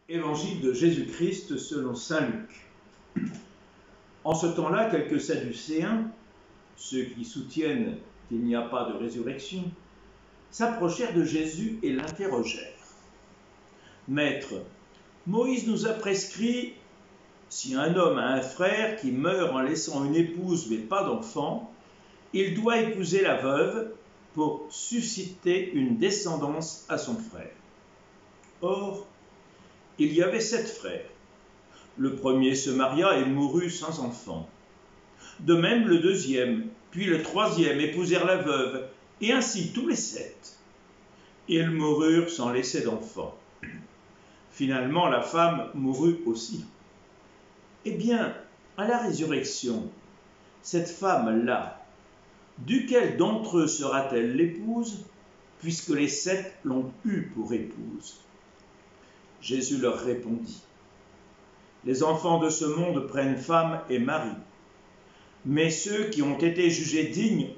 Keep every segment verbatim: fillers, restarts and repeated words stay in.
Évangile de Jésus-Christ selon saint Luc. En ce temps-là, quelques Sadducéens, ceux qui soutiennent qu'il n'y a pas de résurrection, s'approchèrent de Jésus et l'interrogèrent. « Maître, Moïse nous a prescrit, si un homme a un frère qui meurt en laissant une épouse mais pas d'enfant, il doit épouser la veuve pour susciter une descendance à son frère. Or, il y avait sept frères. Le premier se maria et mourut sans enfant. De même le deuxième, puis le troisième épousèrent la veuve, et ainsi tous les sept. Ils moururent sans laisser d'enfant. Finalement, la femme mourut aussi. Eh bien, à la résurrection, cette femme-là, duquel d'entre eux sera-t-elle l'épouse, puisque les sept l'ont eue pour épouse ? Jésus leur répondit. Les enfants de ce monde prennent femme et mari, mais ceux qui ont été jugés dignes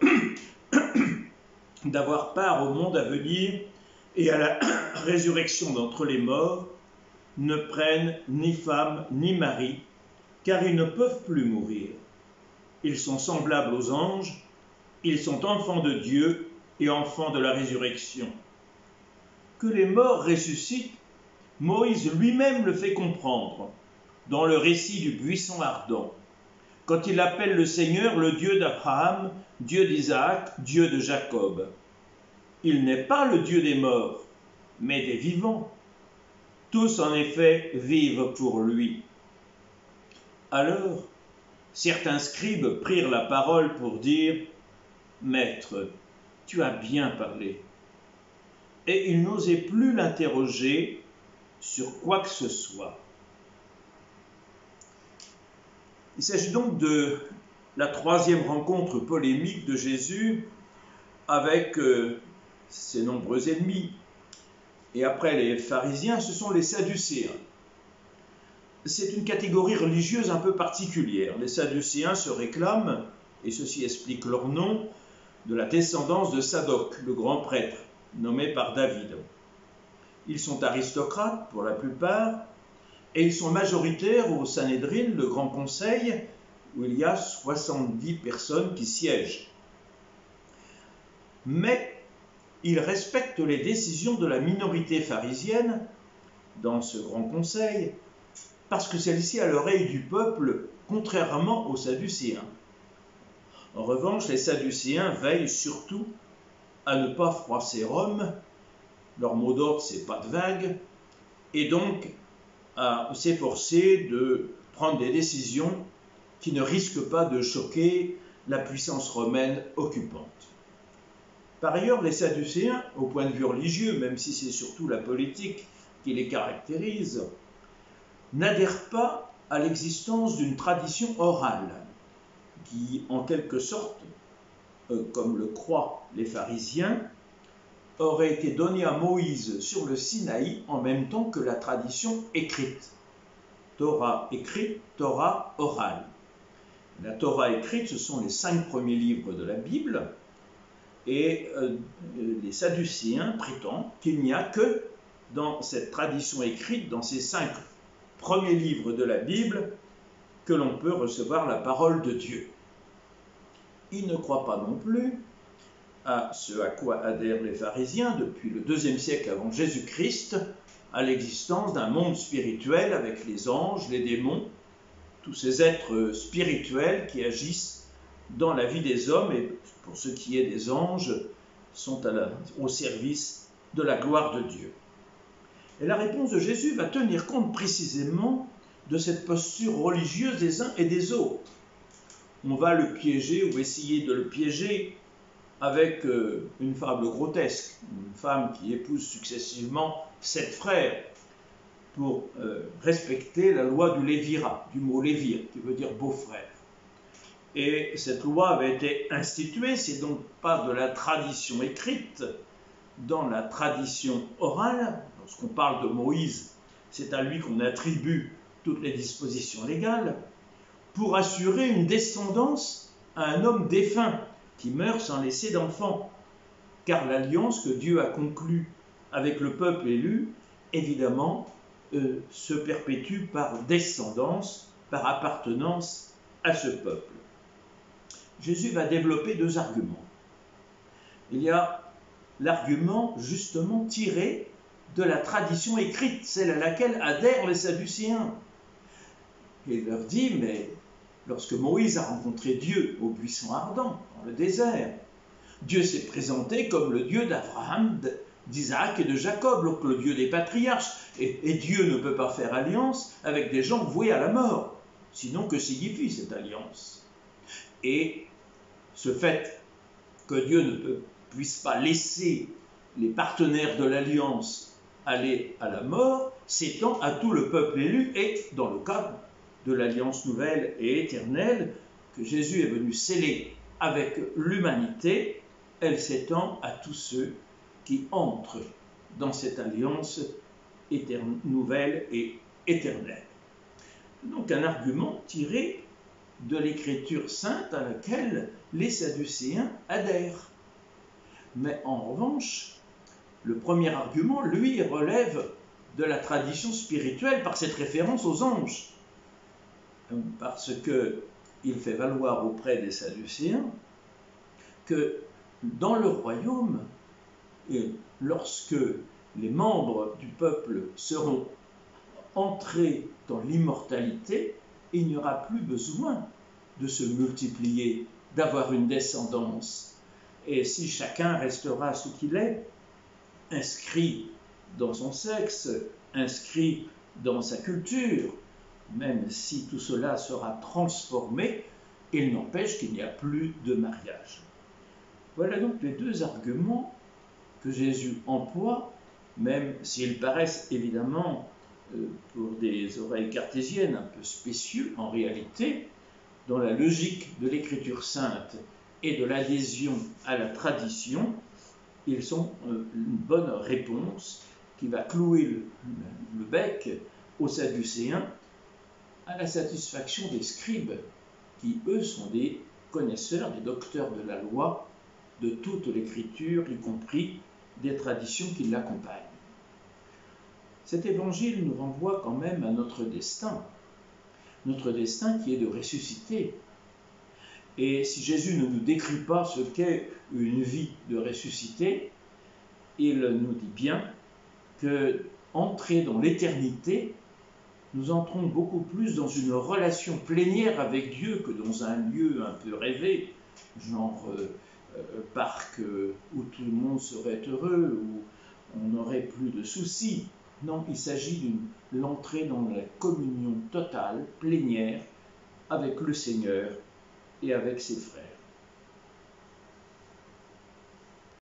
d'avoir part au monde à venir et à la résurrection d'entre les morts ne prennent ni femme ni mari, car ils ne peuvent plus mourir. Ils sont semblables aux anges, ils sont enfants de Dieu et enfants de la résurrection. Que les morts ressuscitent, Moïse lui-même le fait comprendre dans le récit du buisson ardent, quand il appelle le Seigneur le Dieu d'Abraham, Dieu d'Isaac, Dieu de Jacob. Il n'est pas le Dieu des morts, mais des vivants. Tous, en effet, vivent pour lui. Alors, certains scribes prirent la parole pour dire « Maître, tu as bien parlé ». Et ils n'osaient plus l'interroger sur quoi que ce soit. Il s'agit donc de la troisième rencontre polémique de Jésus avec euh, ses nombreux ennemis. Et après les pharisiens, ce sont les Sadducéens. C'est une catégorie religieuse un peu particulière. Les Sadducéens se réclament, et ceci explique leur nom, de la descendance de Sadoc, le grand prêtre, nommé par David. Ils sont aristocrates pour la plupart, et ils sont majoritaires au Sanhédrin, le grand conseil, où il y a soixante-dix personnes qui siègent. Mais ils respectent les décisions de la minorité pharisienne dans ce grand conseil, parce que celle-ci a l'oreille du peuple, contrairement aux Sadducéens. En revanche, les Sadducéens veillent surtout à ne pas froisser Rome. Leur mot d'ordre, c'est pas de vague, et donc à s'efforcer de prendre des décisions qui ne risquent pas de choquer la puissance romaine occupante. Par ailleurs, les Sadducéens, au point de vue religieux, même si c'est surtout la politique qui les caractérise, n'adhèrent pas à l'existence d'une tradition orale qui, en quelque sorte, euh, comme le croient les pharisiens, aurait été donnée à Moïse sur le Sinaï en même temps que la tradition écrite. Torah écrite, Torah orale. La Torah écrite, ce sont les cinq premiers livres de la Bible, et euh, les Sadducéens prétendent qu'il n'y a que dans cette tradition écrite, dans ces cinq premiers livres de la Bible, que l'on peut recevoir la parole de Dieu. Ils ne croient pas non plus à ce à quoi adhèrent les pharisiens depuis le deuxième siècle avant Jésus-Christ, à l'existence d'un monde spirituel avec les anges, les démons, tous ces êtres spirituels qui agissent dans la vie des hommes et, pour ce qui est des anges, sont à la, au service de la gloire de Dieu. Et la réponse de Jésus va tenir compte précisément de cette posture religieuse des uns et des autres. On va le piéger ou essayer de le piéger avec euh, une fable grotesque, une femme qui épouse successivement sept frères pour euh, respecter la loi du lévirat, du mot lévir, qui veut dire beau-frère. Et cette loi avait été instituée, c'est donc pas de la tradition écrite, dans la tradition orale. Lorsqu'on parle de Moïse, c'est à lui qu'on attribue toutes les dispositions légales, pour assurer une descendance à un homme défunt, qui meurt sans laisser d'enfant, car l'alliance que Dieu a conclue avec le peuple élu, évidemment, euh, se perpétue par descendance, par appartenance à ce peuple. Jésus va développer deux arguments. Il y a l'argument justement tiré de la tradition écrite, celle à laquelle adhèrent les Sadducéens. Et il leur dit, mais lorsque Moïse a rencontré Dieu au buisson ardent, dans le désert, Dieu s'est présenté comme le Dieu d'Abraham, d'Isaac et de Jacob, donc le Dieu des patriarches. Et, et Dieu ne peut pas faire alliance avec des gens voués à la mort. Sinon, que signifie cette alliance? Et ce fait que Dieu ne peut, puisse pas laisser les partenaires de l'alliance aller à la mort s'étend à tout le peuple élu et, dans le cadre de l'alliance nouvelle et éternelle que Jésus est venu sceller avec l'humanité, elle s'étend à tous ceux qui entrent dans cette alliance nouvelle et éternelle. Donc un argument tiré de l'écriture sainte à laquelle les Sadducéens adhèrent. Mais en revanche, le premier argument, lui, relève de la tradition spirituelle par cette référence aux anges. Parce qu'il fait valoir auprès des Sadducéens que dans le royaume, et lorsque les membres du peuple seront entrés dans l'immortalité, il n'y aura plus besoin de se multiplier, d'avoir une descendance. Et si chacun restera ce qu'il est, inscrit dans son sexe, inscrit dans sa culture, même si tout cela sera transformé, il n'empêche qu'il n'y a plus de mariage. Voilà donc les deux arguments que Jésus emploie, même s'ils paraissent évidemment euh, pour des oreilles cartésiennes un peu spécieux, en réalité, dans la logique de l'écriture sainte et de l'adhésion à la tradition, ils sont euh, une bonne réponse qui va clouer le, le bec aux Sadducéens à la satisfaction des scribes, qui eux sont des connaisseurs, des docteurs de la loi, de toute l'écriture, y compris des traditions qui l'accompagnent. Cet évangile nous renvoie quand même à notre destin, notre destin qui est de ressusciter. Et si Jésus ne nous décrit pas ce qu'est une vie de ressuscité, il nous dit bien que entrer dans l'éternité, nous entrons beaucoup plus dans une relation plénière avec Dieu que dans un lieu un peu rêvé, genre euh, euh, parc euh, où tout le monde serait heureux, où on n'aurait plus de soucis. Non, il s'agit de l'entrée dans la communion totale, plénière, avec le Seigneur et avec ses frères.